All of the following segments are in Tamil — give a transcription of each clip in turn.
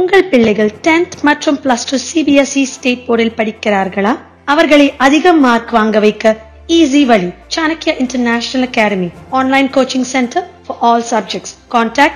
உங்கள் பிள்ளைகள் 10th மற்றும் +2 CBSE ஸ்டேட் போர்டில் படிக்கிறார்களா? அவர்களை அதிக மார்க் வாங்க வைக்க ஈஸி வழி. Chanakyaa International Academy Online Coaching Center for all subjects. Contact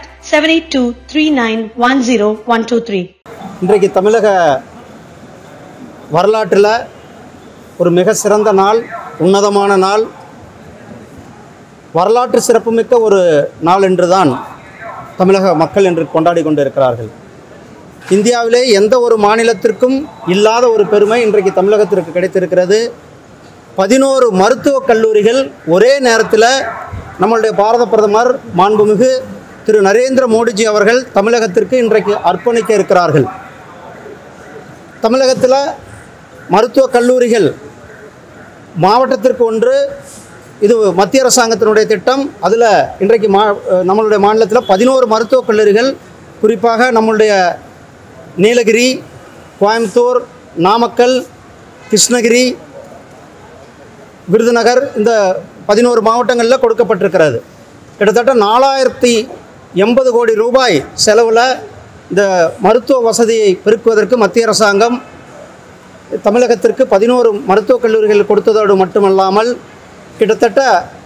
7823910123. இன்றைக்கு தமிழக வரலாற்றில் ஒரு மிக சிறந்த நாள், உன்னதமான நாள், வரலாற்று சிறப்புமிக்க ஒரு நாள் என்றுதான் தமிழக மக்கள் என்று கொண்டாடி கொண்டு இருக்கிறார்கள். இந்தியாவிலே எந்த ஒரு மாநிலத்திற்கும் இல்லாத ஒரு பெருமை இன்றைக்கு தமிழகத்திற்கு கிடைத்திருக்கிறது. 11 மருத்துவக் கல்லூரிகள் ஒரே நேரத்தில் நம்மளுடைய பாரத பிரதமர் மாண்புமிகு திரு நரேந்திர மோடிஜி அவர்கள் தமிழகத்திற்கு இன்றைக்கு அர்ப்பணிக்க இருக்கிறார்கள். தமிழகத்தில் மருத்துவக் கல்லூரிகள் மாவட்டத்திற்கு ஒன்று, இது மத்திய அரசாங்கத்தினுடைய திட்டம். அதில் இன்றைக்கு நம்மளுடைய மாநிலத்தில் 11 மருத்துவக் கல்லூரிகள், குறிப்பாக நம்மளுடைய நீலகிரி, கோயம்புத்தூர், நாமக்கல், கிருஷ்ணகிரி, விருதுநகர், இந்த 11 மாவட்டங்களில் கொடுக்கப்பட்டிருக்கிறது. கிட்டத்தட்ட 4080 கோடி ரூபாய் செலவில் இந்த மருத்துவ வசதியை பெருக்குவதற்கு மத்திய அரசாங்கம் தமிழகத்திற்கு 11 மருத்துவக் கல்லூரிகள் கொடுத்ததோடு மட்டுமல்லாமல் கிட்டத்தட்ட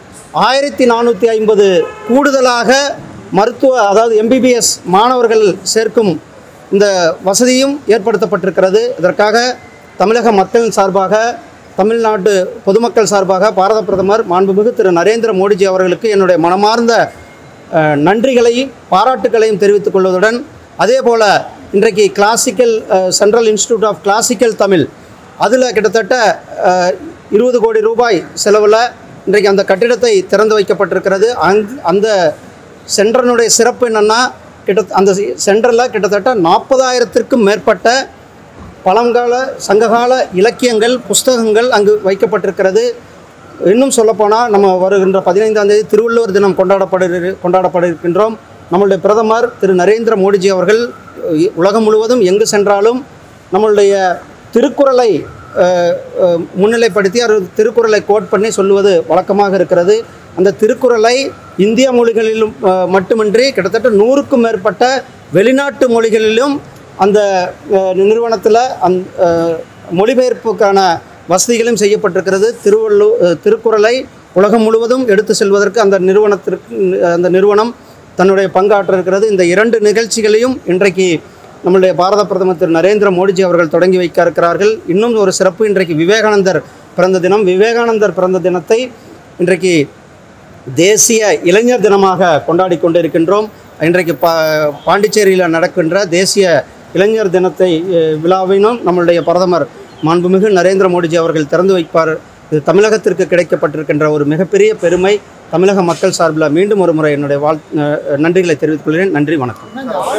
1450 கூடுதலாக அதாவது MBBS மாணவர்கள் சேர்க்கும் இந்த வசதியும் ஏற்படுத்தப்பட்டிருக்கிறது. இதற்காக தமிழக மக்களின் சார்பாக, தமிழ்நாட்டு பொதுமக்கள் சார்பாக பாரத பிரதமர் மாண்புமிகு திரு நரேந்திர மோடிஜி அவர்களுக்கு என்னுடைய மனமார்ந்த நன்றிகளையும் பாராட்டுகளையும் தெரிவித்துக் கொள்வதுடன், அதே போல் இன்றைக்கு classical central institute of classical Tamil, அதில் கிட்டத்தட்ட 20 கோடி ரூபாய் செலவில் இன்றைக்கு அந்த கட்டிடத்தை திறந்து வைக்கப்பட்டிருக்கிறது. அந்த சென்டரினுடைய சிறப்பு என்னென்னா, அந்த சென்டரில் கிட்டத்தட்ட 40,000த்திற்கும் மேற்பட்ட பழங்கால சங்ககால இலக்கியங்கள், புஸ்தகங்கள் அங்கு வைக்கப்பட்டிருக்கிறது. இன்னும் சொல்லப்போனால் நம்ம வருகின்ற 15ஆம் தேதி திருவள்ளுவர் தினம் கொண்டாடப்பட இருக்கின்றோம். நம்மளுடைய பிரதமர் திரு நரேந்திர மோடிஜி அவர்கள் உலகம் முழுவதும் எங்கு சென்றாலும் நம்மளுடைய திருக்குறளை முன்னிலைப்படுத்தி திருக்குறளை கோட் பண்ணி சொல்லுவது வழக்கமாக இருக்கிறது. அந்த திருக்குறளை இந்திய மொழிகளிலும் மட்டுமின்றி கிட்டத்தட்ட 100க்கும் மேற்பட்ட வெளிநாட்டு மொழிகளிலும் அந்த நிறுவனத்தில் மொழிபெயர்ப்புக்கான வசதிகளும் செய்யப்பட்டிருக்கிறது. திருக்குறளை உலகம் முழுவதும் எடுத்து செல்வதற்கு அந்த நிறுவனம் தன்னுடைய பங்காற்ற இருக்கிறது. இந்த 2 நிகழ்ச்சிகளையும் இன்றைக்கு நம்முடைய பாரத பிரதமர் திரு நரேந்திர மோடிஜி அவர்கள் தொடங்கி வைக்க இருக்கிறார்கள். இன்னும் ஒரு சிறப்பு, இன்றைக்கு விவேகானந்தர் பிறந்த தினம். விவேகானந்தர் பிறந்த தினத்தை இன்றைக்கு தேசிய இளைஞர் தினமாக கொண்டாடி கொண்டிருக்கின்றோம். இன்றைக்கு பாண்டிச்சேரியில் நடக்கின்ற தேசிய இளைஞர் தினத்தை விழாவினும் நம்மளுடைய பிரதமர் மாண்புமிகு நரேந்திர மோடிஜி அவர்கள் திறந்து வைப்பார். இது தமிழகத்திற்கு கிடைக்கப்பட்டிருக்கின்ற ஒரு மிகப்பெரிய பெருமை. தமிழக மக்கள் சார்பில் மீண்டும் ஒரு முறை என்னுடைய நன்றிகளை தெரிவித்துக் கொள்கிறேன். நன்றி, வணக்கம்.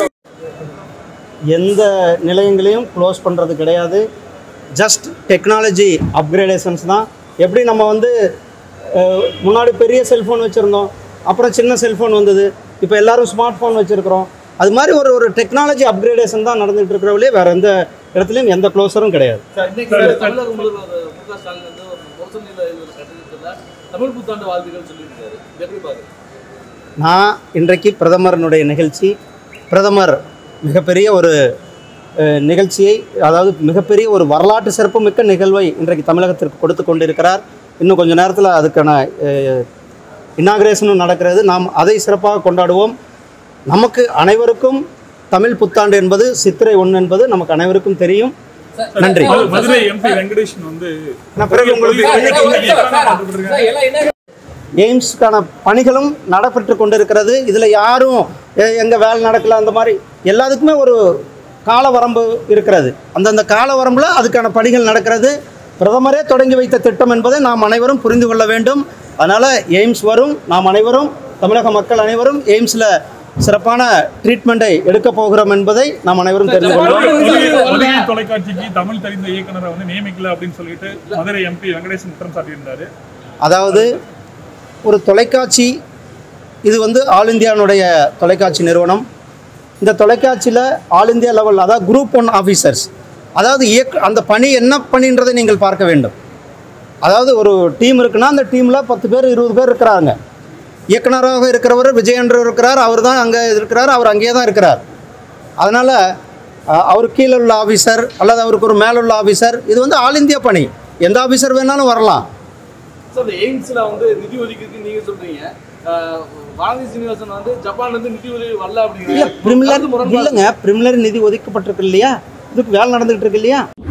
எந்த நிலையங்களையும் க்ளோஸ் பண்ணுறது கிடையாது. ஜஸ்ட் டெக்னாலஜி அப்கிரேடேஷன்ஸ் தான். எப்படி நம்ம முன்னாடி பெரிய செல்ஃபோன் வச்சுருந்தோம், அப்புறம் சின்ன செல்ஃபோன் வந்தது, இப்போ எல்லோரும் ஸ்மார்ட் ஃபோன் வச்சுருக்கிறோம். அது மாதிரி ஒரு டெக்னாலஜி அப்கிரேடேஷன் தான் நடந்துகிட்டு இருக்கிறவங்களே, வேறு எந்த இடத்துலையும் எந்த க்ளோஸரும் கிடையாது. நான் இன்றைக்கு பிரதமரனுடைய நிகழ்ச்சி, பிரதமர் மிகப்பெரிய ஒரு நிகழ்ச்சியை, அதாவது மிகப்பெரிய ஒரு வரலாற்று சிறப்புமிக்க நிகழ்வை இன்றைக்கு தமிழகத்திற்கு கொடுத்து கொண்டிருக்கிறார். இன்னும் கொஞ்சம் நேரத்தில் அதுக்கான இனாகிரேஷனும் நடக்கிறது. நாம் அதை சிறப்பாக கொண்டாடுவோம். நமக்கு அனைவருக்கும் தமிழ் புத்தாண்டு என்பது சித்திரை 1 என்பது நமக்கு அனைவருக்கும் தெரியும். நன்றி. எய்ம்ஸ்க்கான பணிகளும் நடைபெற்று கொண்டிருக்கிறது. இதில் யாரும் எங்கள் வேலை நடக்கல அந்த மாதிரி எல்லாத்துக்குமே ஒரு கால வரம்பு இருக்கிறது. அந்தந்த கால வரம்பில் அதுக்கான பணிகள் நடக்கிறது. பிரதமரே தொடங்கி வைத்த திட்டம் என்பதை நாம் அனைவரும் புரிந்து கொள்ள வேண்டும். அதனால் எய்ம்ஸ் வரும். நாம் அனைவரும், தமிழக மக்கள் அனைவரும் எய்ம்ஸில் சிறப்பான ட்ரீட்மெண்ட்டை எடுக்க போகிறோம் என்பதை நாம் அனைவரும் தெரிந்து கொள்வோம். தொலைக்காட்சிக்கு தமிழ் தெரிந்த இயக்குநரை நியமிக்கல அப்படின்னு சொல்லிட்டு மதுரை MP வெங்கடேசன் குற்றம் சாட்டியிருந்தாரு. அதாவது ஒரு தொலைக்காட்சி, இது ஆல் இந்தியாவுடைய தொலைக்காட்சி நிறுவனம். இந்த தொலைக்காட்சியில் ஆல் இந்தியா லெவல், அதாவது குரூப் 1 ஆஃபீஸர்ஸ், அதாவது அந்த பணி என்ன பணின்றதை நீங்கள் பார்க்க வேண்டும். அதாவது ஒரு டீம் இருக்குன்னா அந்த டீமில் 10 பேர் 20 பேர் இருக்கிறாங்க. இயக்குனராக இருக்கிறவர் விஜய் என்று இருக்கிறார். அவர் தான் அங்கே இருக்கிறார். அவர் அங்கேயே தான் இருக்கிறார். அதனால் அவருக்கு கீழே உள்ள ஆஃபீஸர் அல்லது அவருக்கு ஒரு மேலுள்ள ஆஃபீஸர், இது வந்து ஆல் இந்தியா பணி, எந்த ஆஃபீஸர் வேணாலும் வரலாம். சார் எய்ம்ஸில் வந்து நிதி ஒதுக்கீடு நீங்கள் சொல்கிறீங்க, வானதி சீனிவாசன் வந்து ஜப்பான்லேருந்து நிதி உதவி வரல அப்படிங்கிறீங்க. இல்லைங்க, பிரிமிலர் நிதி ஒதுக்கப்பட்டிருக்கு இல்லையா, இதுக்கு வேலை நடந்துகிட்டு இருக்கு இல்லையா.